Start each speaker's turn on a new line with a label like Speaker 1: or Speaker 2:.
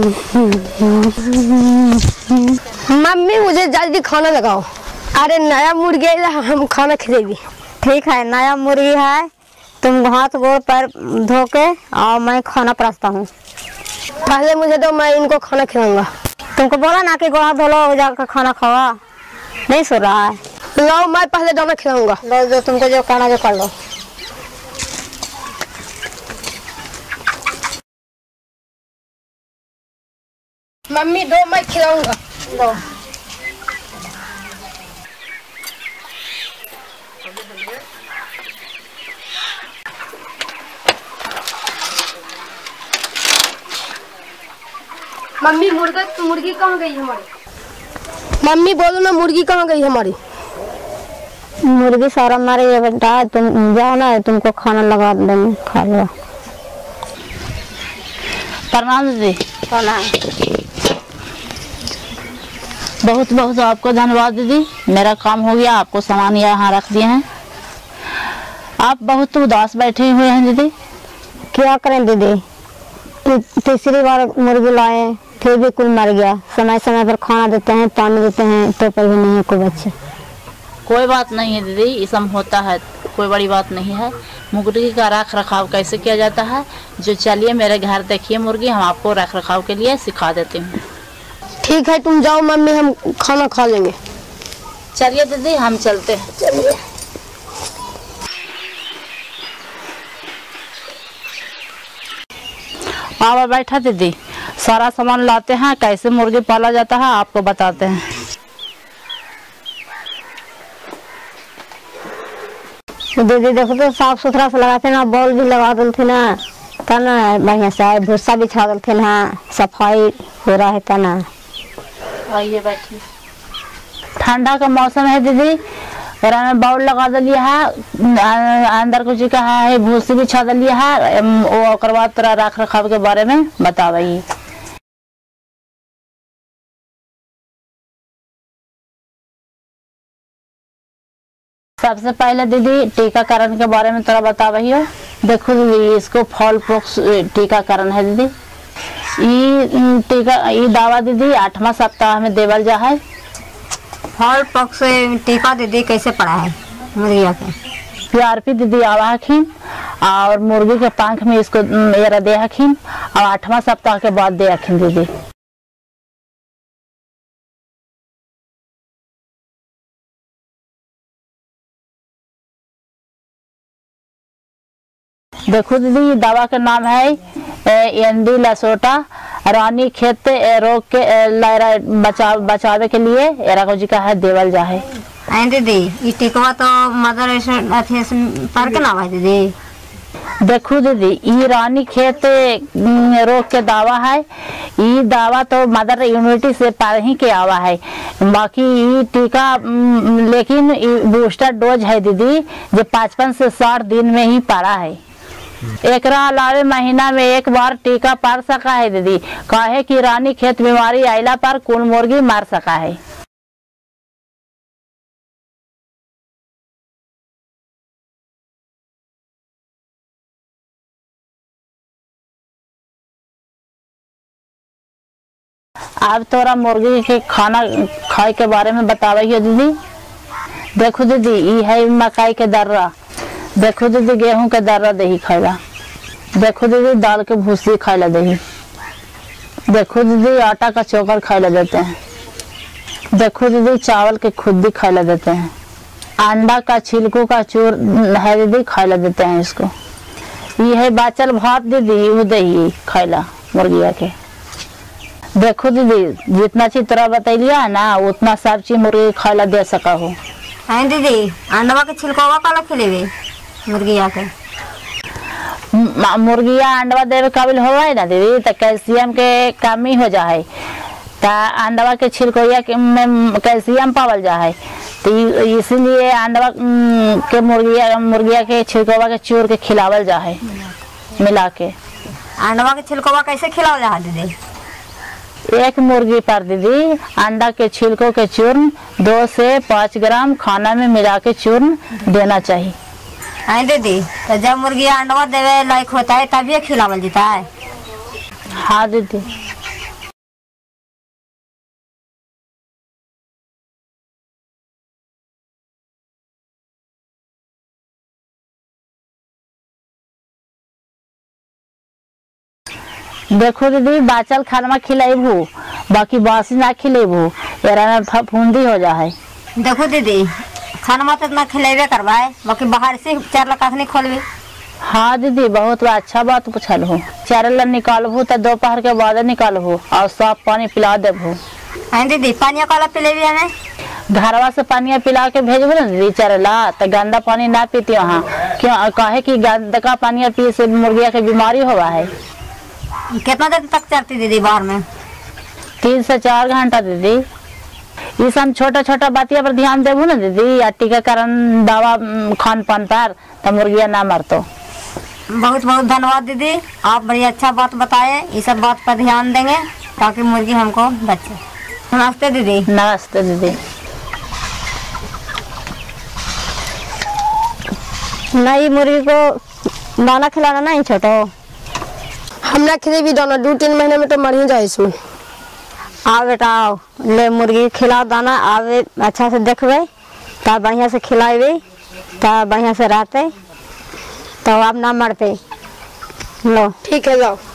Speaker 1: Mummy मुझे जल्दी खाना लगाओ। अरे नया मुर्गी है, हम खाना खिलाएगी।
Speaker 2: ठीक है, नया मुर्गी है, तुम हाथ गोड़ पैर धो के और मैं खाना परोसता हूँ।
Speaker 1: पहले मुझे दो, मैं इनको खाना खिलाऊंगा।
Speaker 2: तुमको बोला ना कि गोड़ धो लो, जाकर खाना खावा, नहीं सुन रहा है।
Speaker 1: लो, मैं पहले दाना खिलाऊंगा।
Speaker 2: लो, जो तुमको जो करना जो कर लो।
Speaker 1: मम्मी दो, मैं खिलाऊंगा।
Speaker 2: लो।
Speaker 1: मम्मी मुर्गी कहाँ गई हमारी? मम्मी बोलो ना, मुर्गी कहाँ गई हमारी?
Speaker 2: मुर्गी सारा मारे ये बेटा, तुम जाओ ना, तुमको खाना लगा देंगे, खा लो।
Speaker 3: प्रणाम दीदी।
Speaker 2: प्रणाम।
Speaker 3: बहुत बहुत आपको धन्यवाद दीदी, मेरा काम हो गया, आपको सामान यहाँ रख दिए हैं। आप बहुत उदास बैठे हुए हैं दीदी।
Speaker 2: क्या करें दीदी, तीसरी बार मुर्गी लाए, फिर भी कुल मर गया। समय समय पर खाना देते हैं, पानी देते हैं, तो पर भी नहीं है कोई बच्चे।
Speaker 3: कोई बात नहीं है दीदी, ये सब होता है, कोई बड़ी बात नहीं है। मुर्गी का रख रखाव कैसे किया जाता है, जो चलिए मेरे घर देखिए मुर्गी, हम आपको रख रखाव के लिए सिखा देते हैं।
Speaker 1: ठीक है, तुम जाओ मम्मी, हम खाना खा लेंगे।
Speaker 3: चलिए दीदी, हम चलते हैं।
Speaker 1: चलिए।
Speaker 3: आप बैठा दीदी, सारा सामान लाते हैं, कैसे मुर्गी पाला जाता है आपको बताते हैं।
Speaker 2: दीदी देखो तो साफ सुथरा से लगाते ना, बॉल भी लगा देते ना, तना बढ़िया से भूसा बिछा देते ना, सफाई हो रहा है तना।
Speaker 3: आइए बैठिए। ठंडा का मौसम है दीदी, में बाउल लगा दिया है, अंदर कुछ कहा है, भूसी बिछा दिया है, वो बाद तरह रख रखाव के बारे में बताइए। सबसे पहले दीदी टीकाकरण के बारे में थोड़ा बताइए। देखो दीदी, इसको फॉल पॉक्स टीकाकरण है दीदी। ये दवा दीदी 8वां सप्ताह में देवल जा है।
Speaker 2: फॉल पॉक्स टीका दीदी कैसे पड़ा है मुर्गिया के?
Speaker 3: PRP दीदी आवा हखिन और मुर्गी के पंख में इसको एरा दे हखिन और 8वां सप्ताह के बाद दे हखिन दीदी। देखो दीदी, ये दवा का नाम है एंडी लसोटा, रानी खेत रोग के बचावे के लिए एरा को जी का है देवल जा है।
Speaker 2: दीदी ये टीका तो मदर अथी पर के नाम है दीदी।
Speaker 3: देखो दीदी, ये रानी खेत रोग के दावा है, ये दावा तो मदर इम्यूनिटी से पर ही के आवा है। बाकी ये टीका लेकिन बूस्टर डोज है दीदी, जो 55 से 60 दिन में ही पड़ा है। एक अलावे महीना में एक बार टीका पड़ सका है दीदी, काहे कि रानी खेत बीमारी आइला पर कुल मुर्गी मार सका है। अब तोरा मुर्गी के खाना खाए के बारे में बताइए दीदी। देखो दीदी, ये है मकई के दर्रा, देखो दीदी गेहूं के दर्रा दही खाएला, देखो दीदी दाल के भूसी खाएला दही, देखो दीदी आटा का चोकर खाएला देते हैं, देखो दीदी चावल के खुद्दी खाएला देते हैं, अंडा का छिलकों का चूर है दीदी खाएला देते हैं इसको। ये है बाचल भात दीदी, वो दही खाएला मुर्गिया के। देखो दीदी, जितना चीज तरह बतैलिया ना, उतना सब चीज मुर्गी खाएला दे सका हो।
Speaker 2: दीदी अंडवा के छिलकोवा काला खिलेवे मुर्गिया के?
Speaker 3: मुर्गिया अंडवा देवे काबिल हो ना दीदी, तो कैल्शियम के कमी हो जा है, तो अंडवा के छिलकोया के में कैल्शियम पावल जा है, तो इसीलिए अंडवा के मुर्गिया के छिलकोवा के चूर के खिलावल जा है मिला के।
Speaker 2: अंडवा के छिलकोवा कैसे खिलावल जा है दीदी?
Speaker 3: एक मुर्गी पर दीदी अंडा के छिलकों के चूर्ण 2 से 5 ग्राम खाना में मिला के चूर्ण देना चाहिए।
Speaker 2: दीदी, तो जब मुर्गी अंडवा देवे लायक होता है तभी खिलावल जाता है?
Speaker 3: हाँ दीदी। देखो दीदी बाचल खाना खिलेबू, बाकी बासी ना खिलेबू, एरा में फफूंदी हो जा है।
Speaker 2: देखो दीदी खाना तो इतना खिलेबे करवाए, बाकी बाहर से 4 लाख नहीं खोलबे।
Speaker 3: हाँ दीदी बहुत अच्छा बात पूछल हो। चारल निकालबू तो दोपहर के बाद निकालबू और साफ पानी पिला देबू।
Speaker 2: हाँ दीदी पानी काला पिलेबी हमें?
Speaker 3: घरवा से पानी पिला के भेजबू ना दीदी चरला, तो गंदा पानी ना पीती वहाँ, क्यों कहे कि गंदा पानी पी से मुर्गिया के बीमारी हुआ है।
Speaker 2: कितना देर तक चलती दीदी बाहर में?
Speaker 3: 3 से 4 घंटा दीदी। ये सब छोटा छोटा बातिया पर ध्यान देबू ना दीदी, या टीकाकरण दवा खान पान पर, तो मुर्गिया ना मरतो।
Speaker 2: बहुत बहुत धन्यवाद दीदी, आप बड़ी अच्छा बात बताए। ये सब बात पर ध्यान देंगे ताकि मुर्गी हमको बचे। नमस्ते दीदी।
Speaker 3: नमस्ते दीदी।
Speaker 2: नई मुर्गी को दाना खिलाना नहीं छोटो?
Speaker 1: हमरा खिले भी दाना 2-3 महीने में तो मर ही जाए इसमें।
Speaker 2: आओ बेटा आओ, ले मुर्गी खिलाओ दाना, आवे अच्छा से देखबे तब बढ़िया से खिलावे, तब बढ़िया से रहते, तो आप ना मरते। लो
Speaker 1: ठीक है जाओ।